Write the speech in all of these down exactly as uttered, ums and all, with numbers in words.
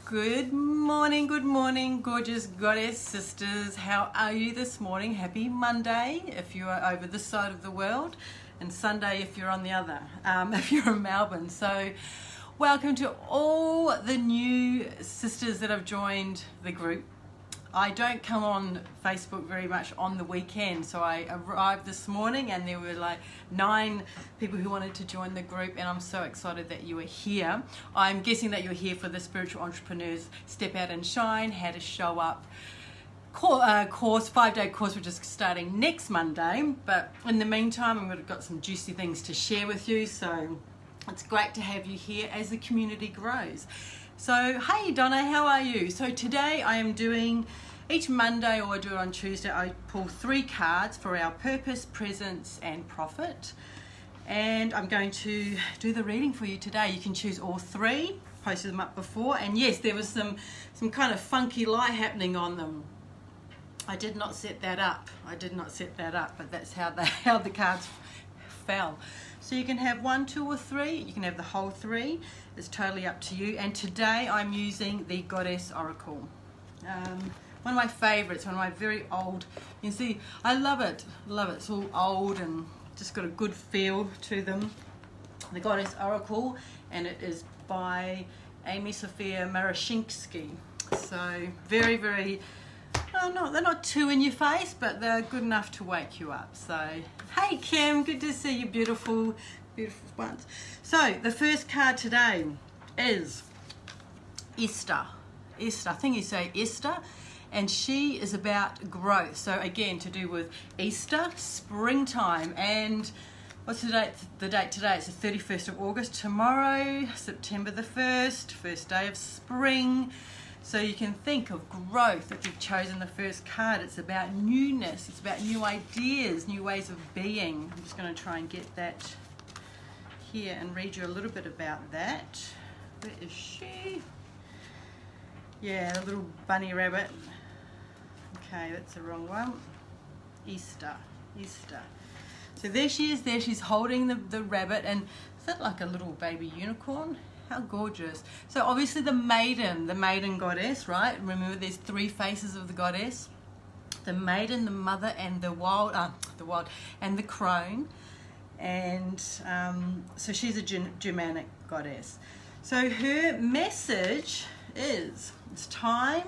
Good morning, good morning, gorgeous goddess sisters. How are you this morning? Happy Monday if you are over this side of the world, and Sunday if you're on the other, um, if you're in Melbourne. So welcome to all the new sisters that have joined the group. I don't come on Facebook very much on the weekend, so I arrived this morning and there were like nine people who wanted to join the group, and I'm so excited that you are here. I'm guessing that you're here for the Spiritual Entrepreneurs Step Out and Shine, How to Show Up course, five-day course, which is starting next Monday. But in the meantime, I'm going to got some juicy things to share with you, so it's great to have you here as the community grows. So, hey Donna, how are you? So today I am doing, each Monday, or I do it on Tuesday, I pull three cards for our purpose, presence and profit. And I'm going to do the reading for you today. You can choose all three, posted them up before. And yes, there was some, some kind of funky light happening on them. I did not set that up. I did not set that up, but that's how the, how the cards fell. So you can have one, two or three. You can have the whole three. It's totally up to you. And today I'm using the Goddess Oracle. Um, one of my favorites, one of my very old, you can see, I love it, love it. It's all old and just got a good feel to them. The Goddess Oracle, and it is by Amy Sophia Marashinsky. So very, very, oh no, they're not too in your face, but they're good enough to wake you up. So, hey Kim, good to see you, beautiful, beautiful ones. So, the first card today is Esther. Esther, I think you say Esther, and she is about growth. So again, to do with Easter, springtime, and what's the date? The date today? It's the thirty-first of August. Tomorrow, September the first, first day of spring. So you can think of growth. If you've chosen the first card, it's about newness. It's about new ideas, new ways of being. I'm just going to try and get that here and read you a little bit about that. Where is she? Yeah, the little bunny rabbit. Okay, that's the wrong one. Easter, Easter. So there she is there. She's holding the, the rabbit, and is that like a little baby unicorn? How gorgeous. So obviously the maiden, the maiden goddess, right? Remember there's three faces of the goddess. The maiden, the mother, and the wild, uh, the wild, and the crone. And um, so she's a Germanic goddess. So her message is, it's time,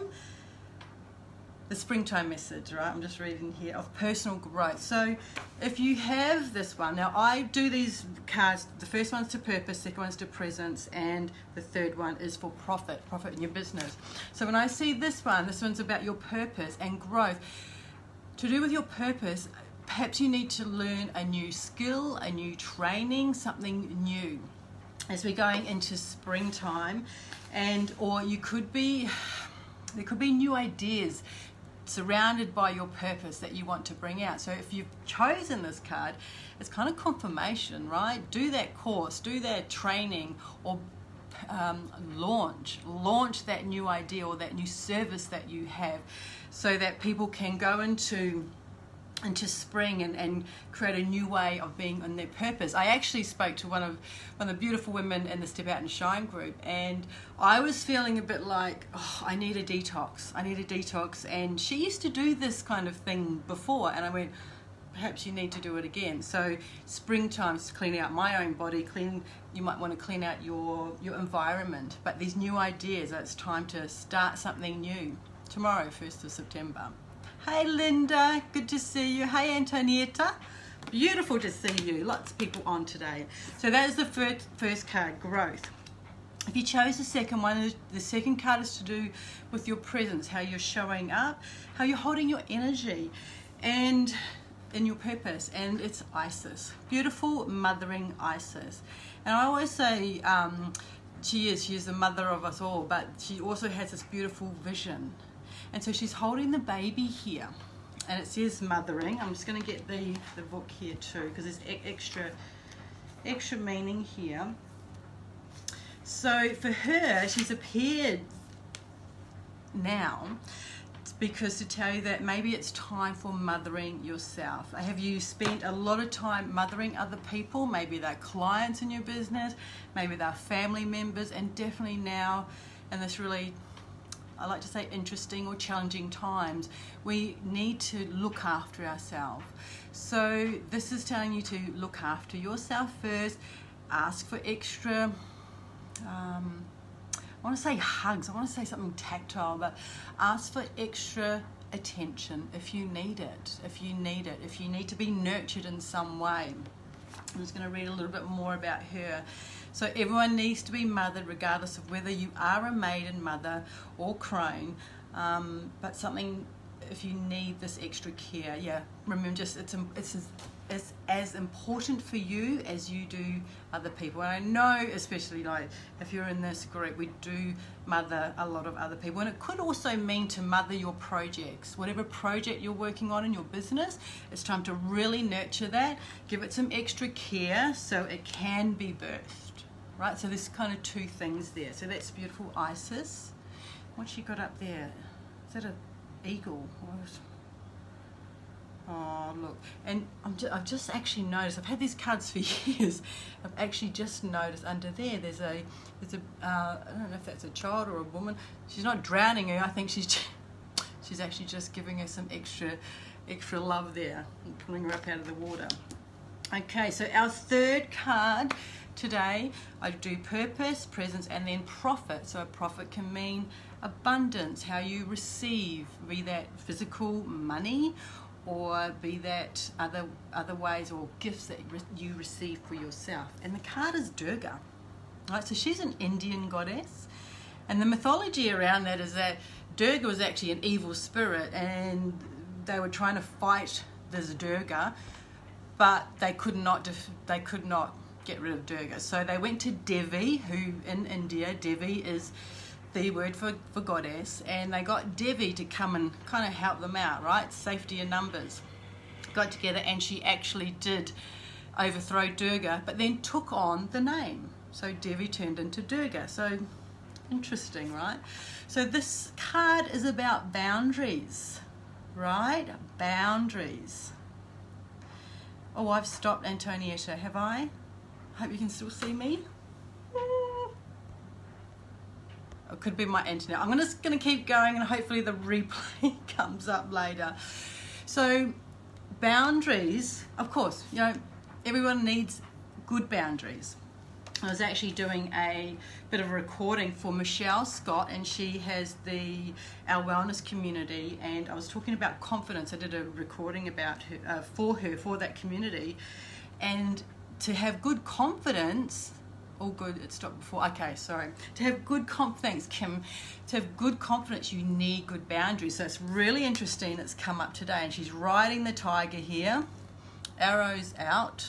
the springtime message, right? I'm just reading here, of personal growth. So if you have this one, now I do these cards, the first one's to purpose, second one's to presence, and the third one is for profit, profit in your business. So when I see this one, this one's about your purpose and growth. To do with your purpose, perhaps you need to learn a new skill, a new training, something new as we're going into springtime. And or you could be, there could be new ideas surrounded by your purpose that you want to bring out. So if you've chosen this card, it's kind of confirmation, right? Do that course, do that training, or um, launch, launch that new idea or that new service that you have, so that people can go into into spring and, and create a new way of being on their purpose. I actually spoke to one of one of the beautiful women in the Step Out and Shine group, and I was feeling a bit like, oh, I need a detox. I need a detox. And she used to do this kind of thing before, and I went, perhaps you need to do it again. So springtime's cleaning out my own body, clean. You might want to clean out your your environment. But these new ideas, it's time to start something new. Tomorrow, first of September. Hey Linda, good to see you. Hey Antonietta, beautiful to see you. Lots of people on today. So that is the first, first card, growth. If you chose the second one, the second card is to do with your presence, how you're showing up, how you're holding your energy, and in your purpose. And it's Isis, beautiful mothering Isis. And I always say um, she is, she is the mother of us all, but she also has this beautiful vision. And so she's holding the baby here, and it says mothering. I'm just going to get the, the book here too, because there's extra, extra meaning here. So for her, she's appeared now because to tell you that maybe it's time for mothering yourself. Have you spent a lot of time mothering other people? Maybe they're clients in your business, maybe they're family members, and definitely now in this really I like to say interesting or challenging times, we need to look after ourselves. So this is telling you to look after yourself first. Ask for extra, um, I want to say hugs, I want to say something tactile, but ask for extra attention if you need it, if you need it, if you need to be nurtured in some way. I'm just going to read a little bit more about her. So everyone needs to be mothered regardless of whether you are a maiden mother or crone, um, but something, if you need this extra care, yeah, remember, just it's, it's, it's as important for you as you do other people. And I know, especially like if you're in this group, we do mother a lot of other people, and it could also mean to mother your projects. Whatever project you're working on in your business, it's time to really nurture that, give it some extra care so it can be birthed, right? So there's kind of two things there. So that's beautiful, Isis. What's she got up there? Is that a eagle? Oh, look, and I'm just, I've just actually noticed, I've had these cards for years, I've actually just noticed under there, there's a, there's a, uh, I don't know if that's a child or a woman. She's not drowning her, I think she's, just, she's actually just giving her some extra, extra love there, and pulling her up out of the water. Okay, so our third card today, I do purpose, presence, and then profit. So a profit can mean abundance, how you receive, be that physical money, or be that other other ways or gifts that you receive for yourself. And the card is Durga, right? So she's an Indian goddess, and the mythology around that is that Durga was actually an evil spirit, and they were trying to fight this Durga, but they could not they could not get rid of Durga. So they went to Devi, who in India, Devi is the word for, for goddess, and they got Devi to come and kind of help them out, right? Safety in numbers. Got together, and she actually did overthrow Durga, but then took on the name. So Devi turned into Durga. So interesting, right? So this card is about boundaries, right? Boundaries. Oh, I've stopped Antonietta, have I? Hope you can still see me. It could be my internet. I'm just going to keep going, and hopefully the replay comes up later. So boundaries, of course, you know, everyone needs good boundaries. I was actually doing a bit of a recording for Michelle Scott, and she has the our wellness community, and I was talking about confidence. I did a recording about her, uh, for her, for that community, and to have good confidence, all good, it stopped before, okay, sorry. To have good confidence, Kim, to have good confidence, you need good boundaries. So it's really interesting, it's come up today, and she's riding the tiger here, arrows out.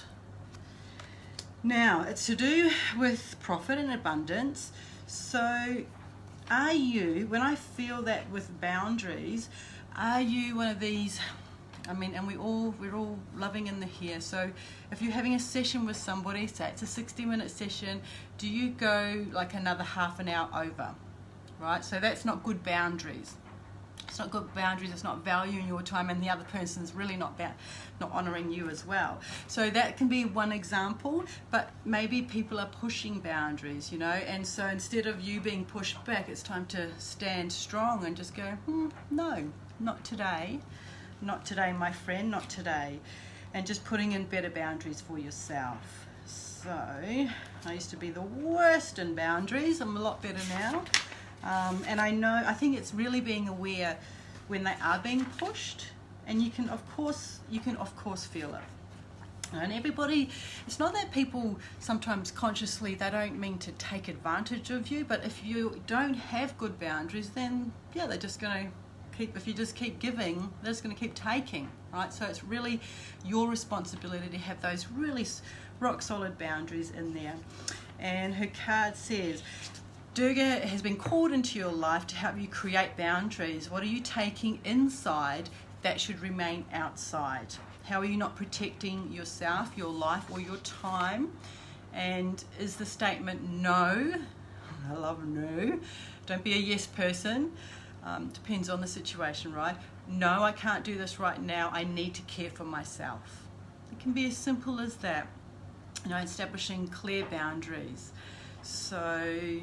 Now, it's to do with profit and abundance. So are you, when I feel that with boundaries, are you one of these, I mean, and we all, we're all loving in the here. So if you're having a session with somebody, say it's a sixty minute session, do you go like another half an hour over, right? So that's not good boundaries. It's not good boundaries, it's not valuing your time, and the other person's really not not honouring you as well. So that can be one example, but maybe people are pushing boundaries, you know, and so instead of you being pushed back, it's time to stand strong and just go, hmm, no, not today, not today, my friend, not today, and just putting in better boundaries for yourself. So I used to be the worst in boundaries, I'm a lot better now. Um, and I know, I think it's really being aware when they are being pushed, and you can of course, you can of course feel it. And everybody, it's not that people sometimes consciously, they don't mean to take advantage of you, but if you don't have good boundaries, then yeah, they're just going to keep, if you just keep giving, they're just going to keep taking, right? So it's really your responsibility to have those really rock solid boundaries in there. And her card says, Durga has been called into your life to help you create boundaries. What are you taking inside that should remain outside? How are you not protecting yourself, your life, or your time? And is the statement no? I love no. Don't be a yes person. Um, depends on the situation, right? No, I can't do this right now. I need to care for myself. It can be as simple as that. You know, establishing clear boundaries. So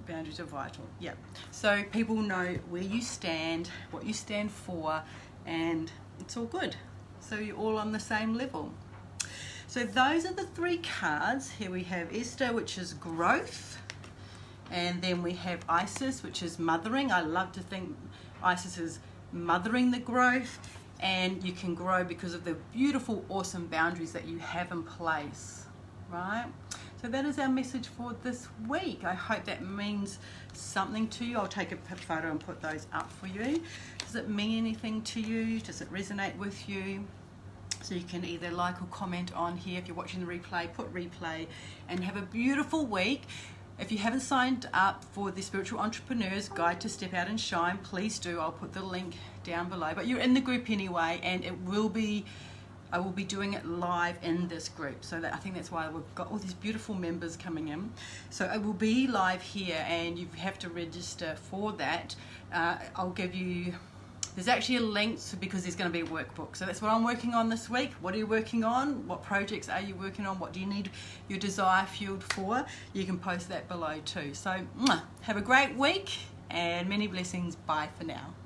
Boundaries are vital. Yep. So people know where you stand, what you stand for, and it's all good. So you're all on the same level. So those are the three cards. Here we have Esther, which is growth. And then we have Isis, which is mothering. I love to think Isis is mothering the growth. And you can grow because of the beautiful, awesome boundaries that you have in place, right? So that is our message for this week. I hope that means something to you. I'll take a photo and put those up for you. Does it mean anything to you? Does it resonate with you? So you can either like or comment on here. If you're watching the replay, put replay, and have a beautiful week. If you haven't signed up for the Spiritual Entrepreneur's Guide to Step Out and Shine, please do. I'll put the link down below. But you're in the group anyway, and it will be, I will be doing it live in this group. So that, I think that's why we've got all these beautiful members coming in. So it will be live here, and you have to register for that. Uh, I'll give you, there's actually a link to, because there's going to be a workbook. So that's what I'm working on this week. What are you working on? What projects are you working on? What do you need your desire fueled for? You can post that below too. So have a great week and many blessings. Bye for now.